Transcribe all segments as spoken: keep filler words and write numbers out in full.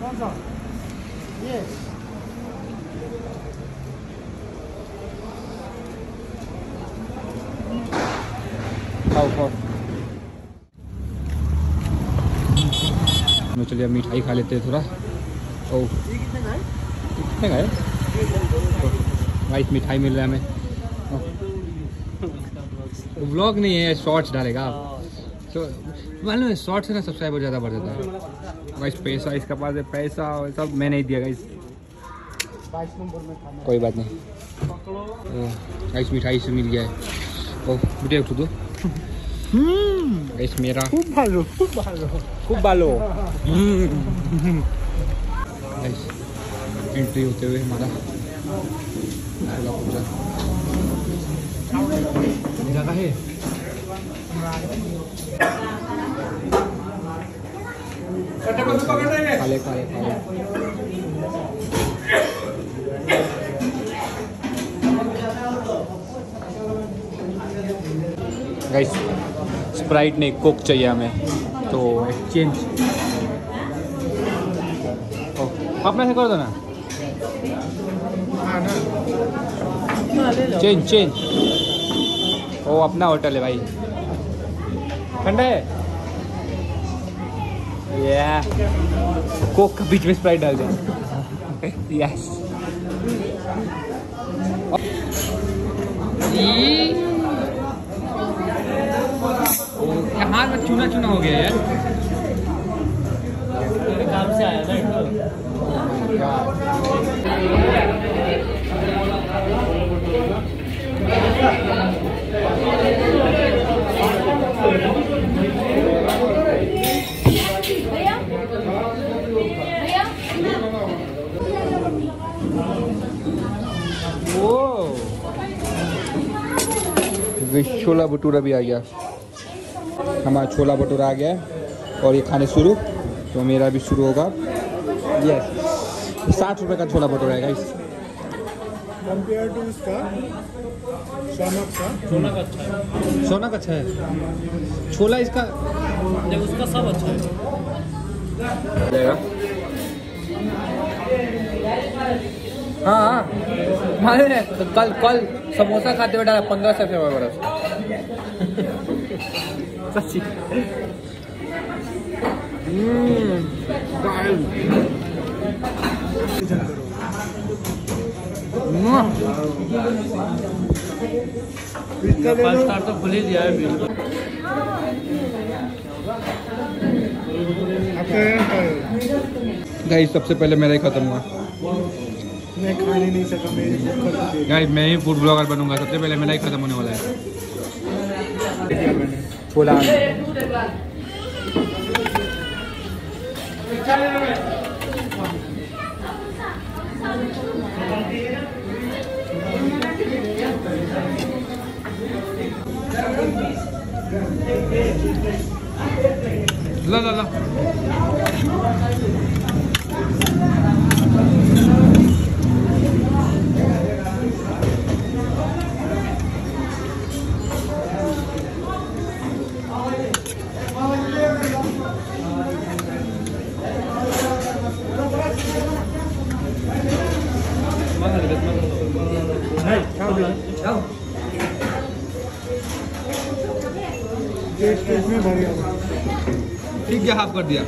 कौन सा? ये खाओ खाओ। चलिए अब मिठाई खा लेते हैं थोड़ा। ओह कितने खाए भाई? मिठाई मिल रहा है हमें। व्लॉग नहीं है, शॉर्ट्स डालेगा तो मालूम है, शॉर्ट्स से ना सब्सक्राइबर ज़्यादा बढ़ जाता है गाइस। पैसा इसका पास है, पैसा सब मैं नहीं दिया गाइस। कोई बात नहीं गाइस, मिठाई से मिल गया है। ओह बेटे उठ दो गाइस मेरा। खूब भालो खूब भालो खूब बालो गाइस। एंट्री होते हुए हमारा जगह है। खाले खाले खाले गाइस। स्प्राइट नहीं, कोक चाहिए हमें, तो एक्सचेंज अपना से कर दो ना। Change change. ओ अपना होटल है भाई, ठंडा है। या कोक का बीच में स्प्राइट डाल दो। यस हाथ में चूना चूना हो गया यार। मेरे काम से आया था। छोला भटूरा भी आ गया, हमारा छोला भटूरा आ गया है और ये खाने शुरू। तो मेरा भी शुरू होगा। यस, साठ रुपए का छोला भटूरा है गाइस। कंपेयर टू इसका सोनक का सोना का अच्छा है। सोना का अच्छा है छोला, इसका उसका सब अच्छा है। हाँ हाँ मालूम है, कल कल समोसा खाते हुए डाला पंद्रह सौ रुपये बरस सच्ची। पाँच स्टार तो खुल ही दिया है बिल। गाइस सबसे पहले मेरा ही खत्म हुआ। मैं खा नहीं सका, मेरी गाइस मैं ही फूड ब्लॉगर बनूंगा, सबसे पहले मेरा ही खत्म होने वाला है छोला। ला ला ला ठीक है, हाफ कर दिया।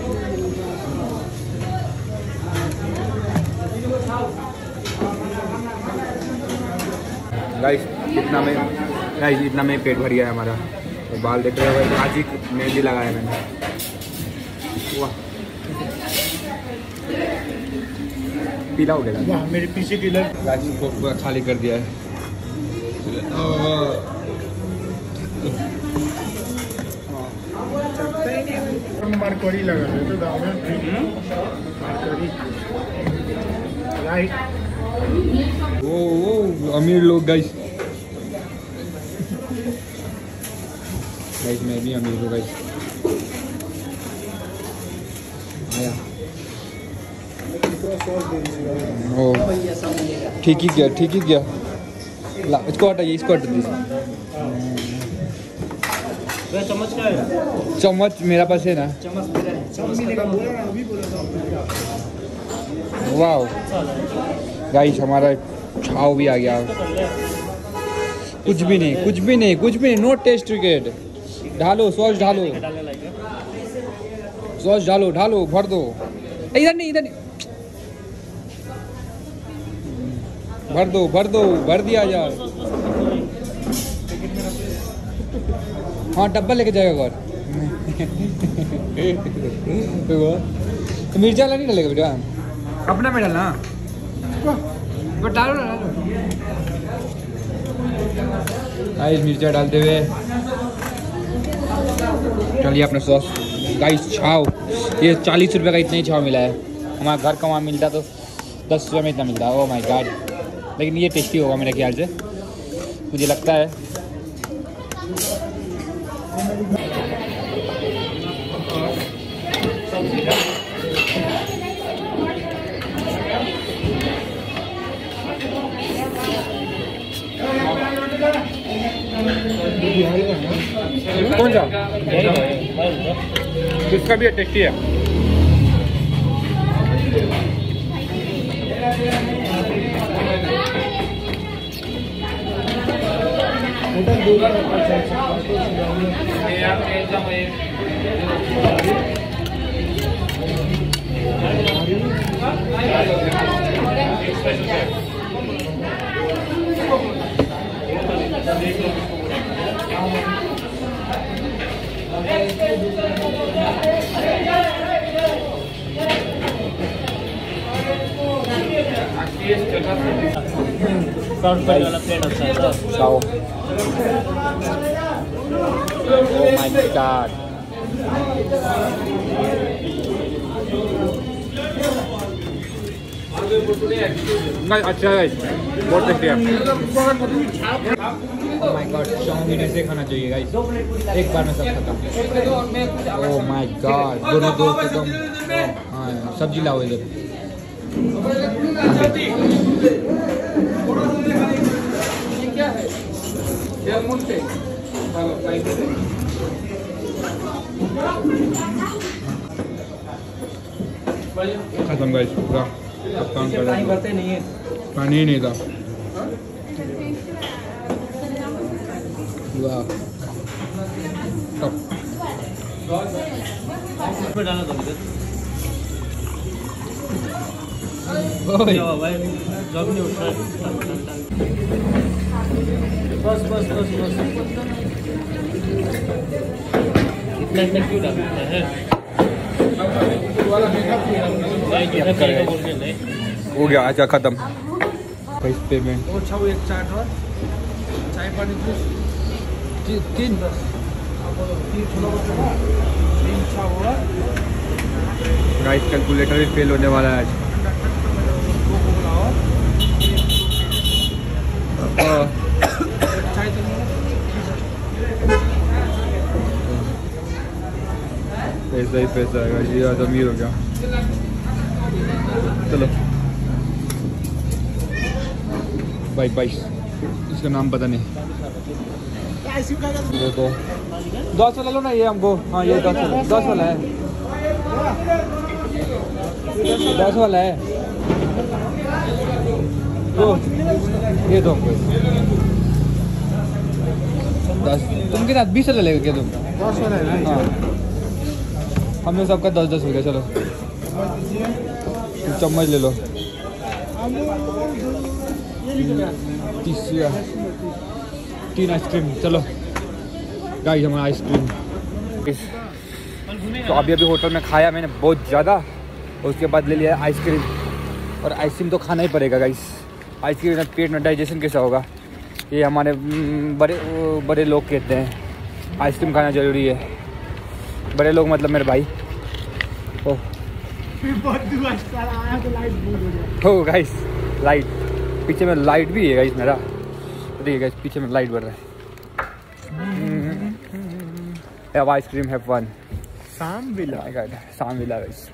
गाइस इतना में गाइस इतना में पेट भर गया है हमारा। तो बाल देख रहे हो, आज ही मेहंदी लगाया मैंने। वाह पीला हो गया वाह, मेरे पीछे की लग गाइस को पूरा खाली कर दिया है। मारकड़ी लगा है तो गाँव में मारकड़ी राइट। ओ ओ अमीर लोग गाइस। गाइस मैं भी अमीर हूँ गाइस। आया ओ ठीक ही गया, ठीक ही गया। ला इसको हटाइए, इसको हटा दीजिए। चम्मच का है? चम्मच मेरा पास है ना। चम्मच मेरा है। चम्मच मिलेगा, बोला ना अभी बोला था। वाह गाइस, हमारा छाव भी आ गया। कुछ भी नहीं, कुछ भी नहीं, कुछ भी नहीं, नो टेस्ट क्रिकेट। ढालो सॉस, ढालो सॉस, ढालो ढालो, भर दो। इधर नहीं, इधर नहीं, भर दो भर दो, भर दिया जाए। हाँ डब्बा लेके जाएगा घर। तो मिर्चा वाला नहीं डालेगा बेटा, अपना में डालना, डालो ना डालो। गाइस मिर्चा डालते हुए, चलिए अपना सॉस। गाइस छाव, ये चालीस रुपये का इतना ही छाव मिला है। हमारा घर का वहाँ मिलता तो दस रुपये में इतना मिलता है। ओह माय गॉड, लेकिन ये टेस्टी होगा मेरे ख्याल से, मुझे लगता है। कौन सा? इसका भी टेस्टी है। Ciao. Oh my god. अच्छा है, बहुत टेस्टी है। Oh my god, चाउमीन ऐसे खाना चाहिए गाइस, एक बार में सब खत्म। Oh my god, दोनों दोस्त एकदम। हाँ सब्जी लाओ इधर। क्या है? खत्म गाइस पूरा, काम कर रहा है, नहीं है पानी ही नहीं था। वाह बस बस बस बस इतना इतना क्यों डालते हैं? हो गया, अच्छा खत्म। पैस पेमेंट अच्छा वो एक चाट और चाय पानी तीन तीन गाइस, कैलकुलेटर भी फेल होने वाला है आज। पैसा ही पैसा है, ये आज अमीर हो गया। चलो बाई बाई, इसका नाम पता नहीं। देखो दस वाला लो ना ये हमको। हाँ ये दस वाला, दस वाला है, दस वाला है तो ये दो हमको दस। तुम कितना बीस वाला लेगा क्या तुम? दस वाला है ना? हाँ हमें सबका दस दस हो गया। चलो चम्मच ले लो। तीस तीन आइसक्रीम। चलो गाइस हमारा आइसक्रीम। तो अभी अभी होटल में खाया मैंने बहुत ज़्यादा, और उसके बाद ले लिया आइसक्रीम। और आइसक्रीम तो खाना ही पड़ेगा गाइस, आइसक्रीम में पेट में डाइजेशन कैसा होगा, ये हमारे बड़े बड़े लोग कहते हैं आइसक्रीम खाना ज़रूरी है। बड़े लोग मतलब मेरे भाई। ओह हो गाइस, लाइट पीछे में लाइट भी है गाइस मेरा, देखिए गाइस पीछे में लाइट बढ़ रहा है। Have ice cream, have fun. शाम विला, शाम विला गाइस।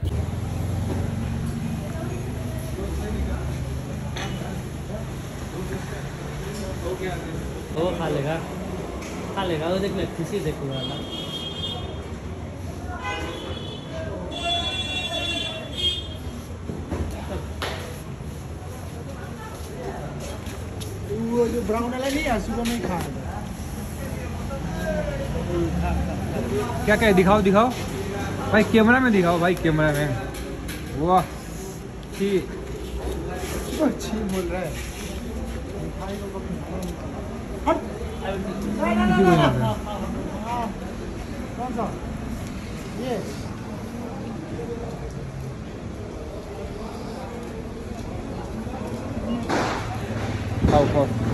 वो खा लेगा, खा लेगा वो, देखना किसी देखो वाला। जो ब्राउन वाला नहीं है सुबह में खाएगा। क्या क्या है? दिखाओ दिखाओ भाई, कैमरा में दिखाओ भाई, कैमरा में। वाह ठीक, अच्छी बोल रहा है। हट। कौन सा? ये खाओ खाओ।